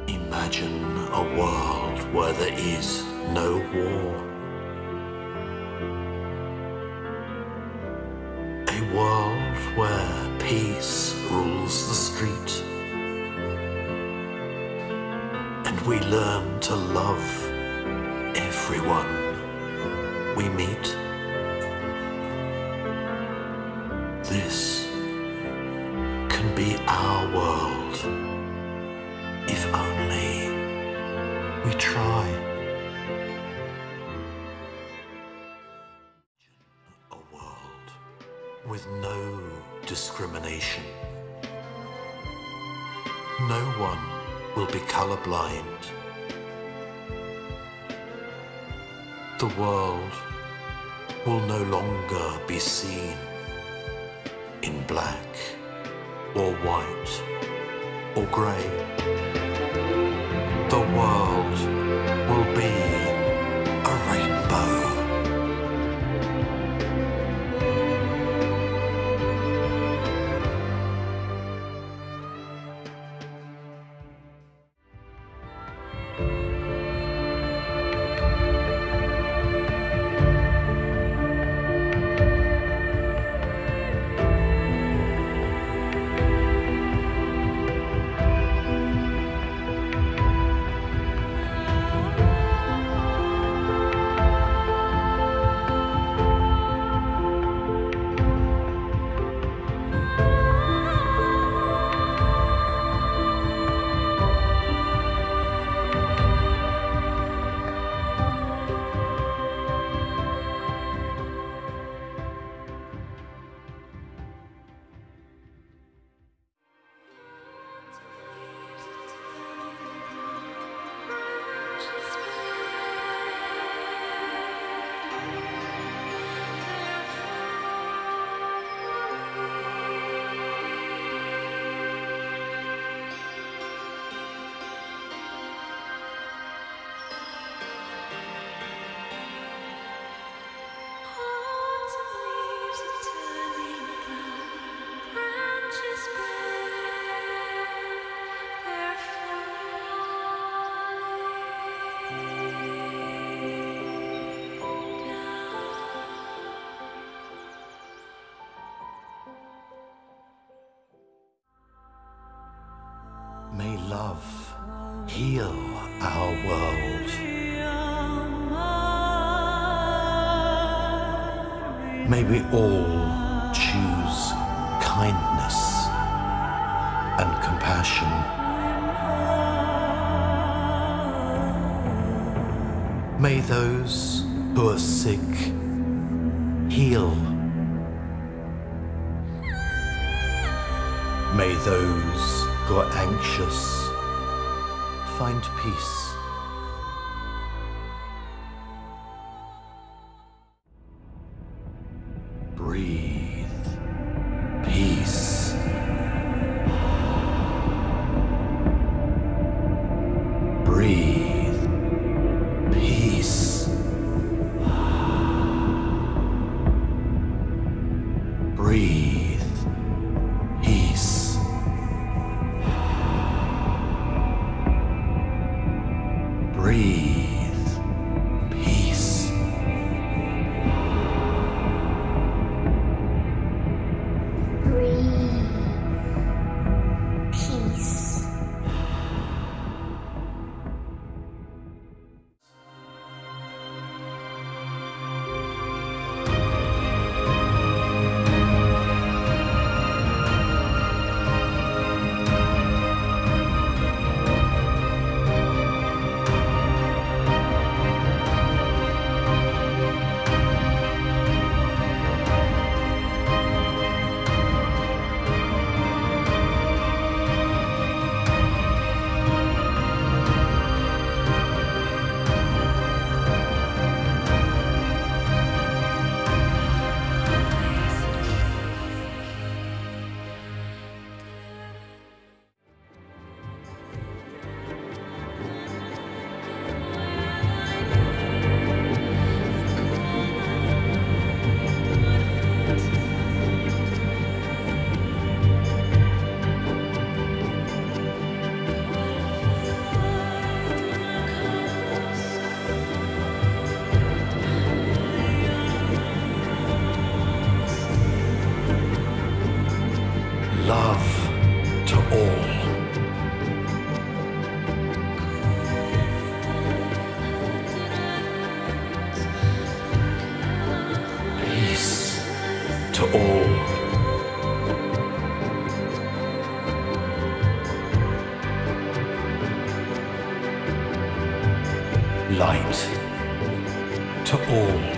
Imagine a world where there is no war. A world where peace rules the street. And we learn to love everyone we meet. This can be our world if only we try. A world with no discrimination. No one will be colorblind. The world will no longer be seen in black or white or grey. The world will be a rainbow. May love heal our world. May we all choose kindness and compassion. May those who are sick heal. May those who are anxious find peace. Breathe peace. Breathe peace. Breathe peace. Breathe peace. Breathe peace. to all. Peace to all. Light to all.